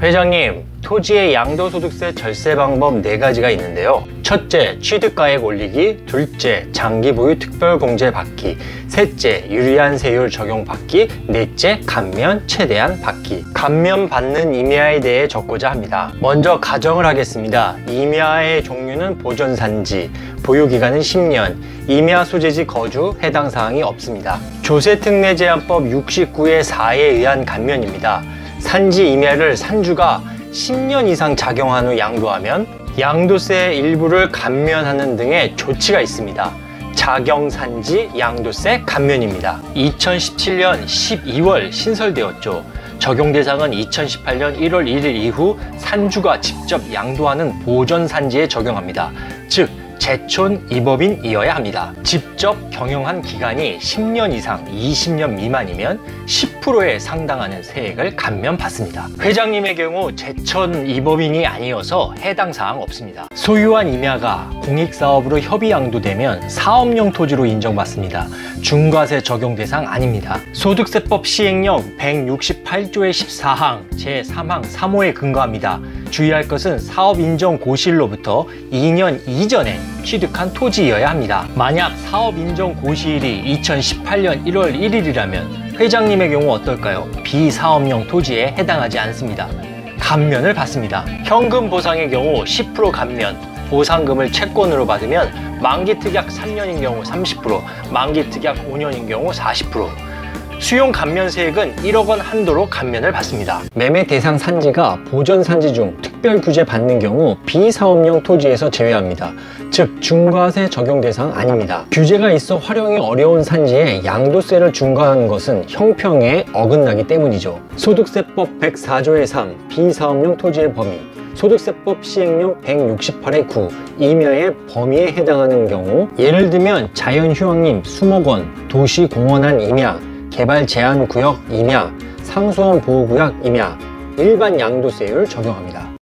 회장님, 토지의 양도소득세 절세 방법 4가지가 있는데요. 첫째, 취득가액 올리기. 둘째, 장기 보유 특별공제 받기. 셋째, 유리한 세율 적용 받기. 넷째, 감면 최대한 받기. 감면 받는 임야에 대해 적고자 합니다. 먼저 가정을 하겠습니다. 임야의 종류는 보존산지, 보유기간은 10년, 임야 소재지 거주, 해당 사항이 없습니다. 조세특례제한법 69의 4에 의한 감면입니다. 산지 임야를 산주가 10년 이상 작용한 후 양도하면 양도세의 일부를 감면하는 등의 조치가 있습니다. 작용산지 양도세 감면입니다. 2017년 12월 신설되었죠. 적용 대상은 2018년 1월 1일 이후 산주가 직접 양도하는 보존산지에 적용합니다. 즉 제촌 입업인이어야 합니다. 직접 경영한 기간이 10년 이상 20년 미만이면 10%에 상당하는 세액을 감면받습니다. 회장님의 경우 제촌 입업인이 아니어서 해당 사항 없습니다. 소유한 임야가 공익사업으로 협의 양도되면 사업용 토지로 인정받습니다. 중과세 적용 대상 아닙니다. 소득세법 시행령 168조의 14항 제3항 3호에 근거합니다. 주의할 것은 사업인정고시일로부터 2년 이전에 취득한 토지여야 합니다. 만약 사업인정고시일이 2018년 1월 1일이라면 회장님의 경우 어떨까요? 비사업용 토지에 해당하지 않습니다. 감면을 받습니다. 현금 보상의 경우 10% 감면, 보상금을 채권으로 받으면 만기 특약 3년인 경우 30%, 만기 특약 5년인 경우 40%, 수용 감면 세액은 1억 원 한도로 감면을 받습니다. 매매 대상 산지가 보존 산지 중 특별 규제 받는 경우 비사업용 토지에서 제외합니다. 즉 중과세 적용 대상 아닙니다. 규제가 있어 활용이 어려운 산지에 양도세를 중과하는 것은 형평에 어긋나기 때문이죠. 소득세법 104조의 3 비사업용 토지의 범위, 소득세법 시행령 168의 9 임야의 범위에 해당하는 경우, 예를 들면 자연휴양림 수목원, 도시공원안 임야, 개발 제한 구역 임야, 상수원 보호구역 임야, 일반 양도세율 적용합니다.